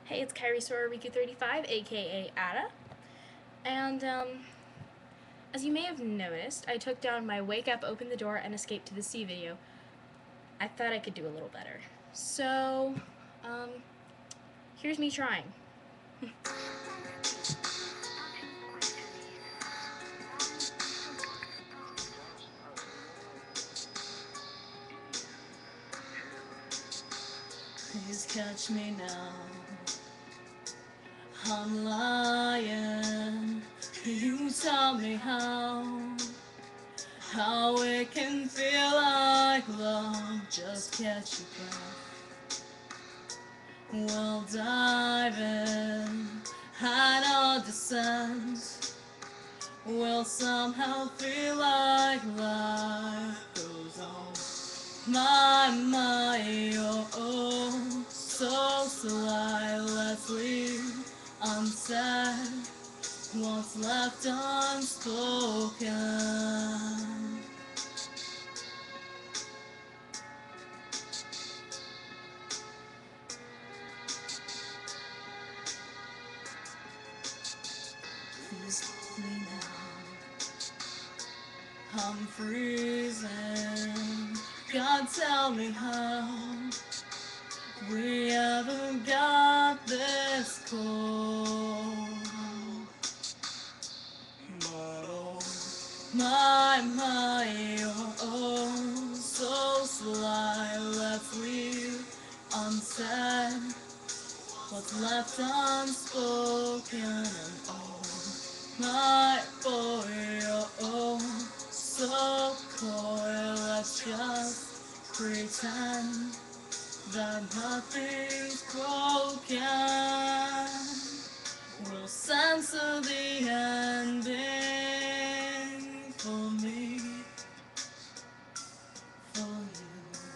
Hey, it's Kyrie Sororiku35, aka Ada. And, as you may have noticed, I took down my Wake Up, Open the Door, and Escape to the Sea video. I thought I could do a little better. So, here's me trying. Please catch me now. I'm lying. You tell me how it can feel like love. Just catch your breath. We'll dive in, hide our descent. We'll somehow feel like life goes on. My, oh, so sly. Let's leave unsaid what's left unspoken. Please hold me now. I'm freezing. God, tell me how we ever got this cold. My, so sly. Let's leave unsaid what's left unspoken. And oh, my boy, so coy. Let's just pretend that nothing's broken. We'll censor the ending for me, for you.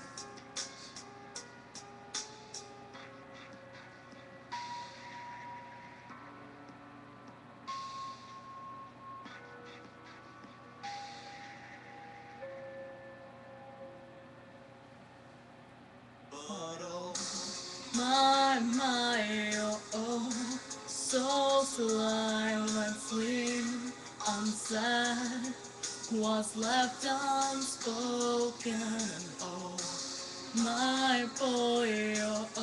My, so sly. Let's leave unsaid what's left unspoken. And oh, my boy,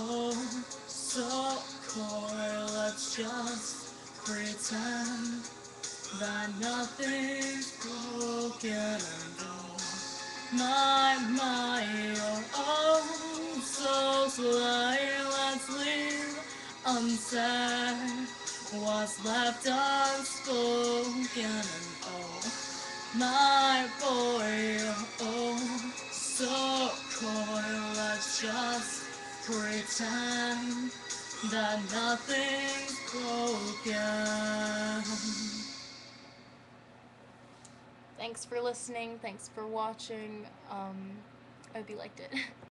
so coy. Let's just pretend that nothing's broken. And oh, my, so sly. Let's leave unsaid what's left unspoken. And oh, my boy, so coy. Let's just pretend that nothing's broken. Thanks for listening. Thanks for watching. I hope you liked it.